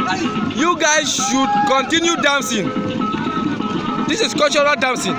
You guys should continue dancing. This is cultural dancing.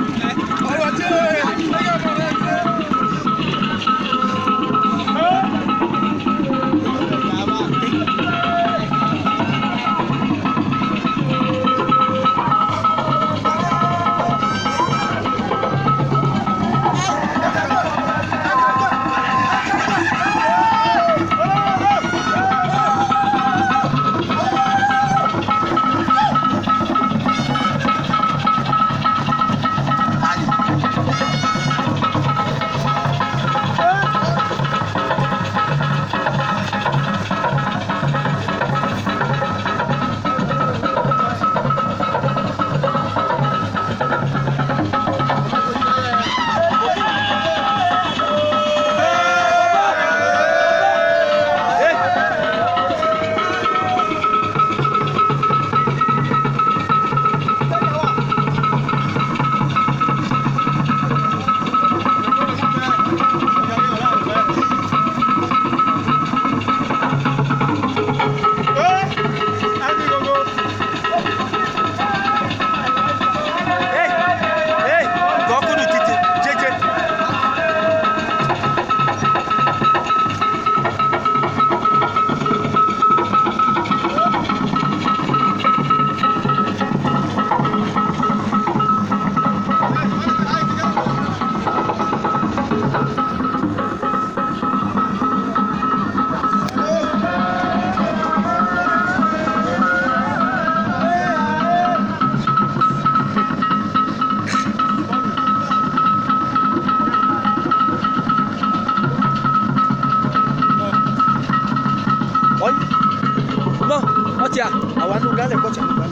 No, ocha, awan lugar le cocha lugar.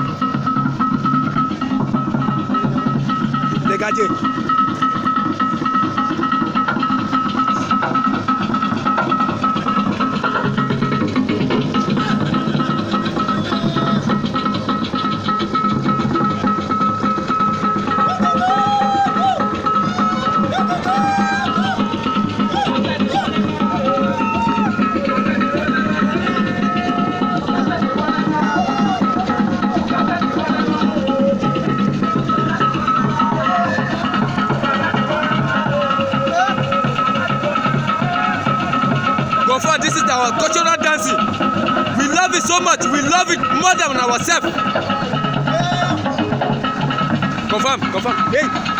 Dégagez. This is our cultural dancing. We love it so much. We love it more than ourselves. Confirm. Hey.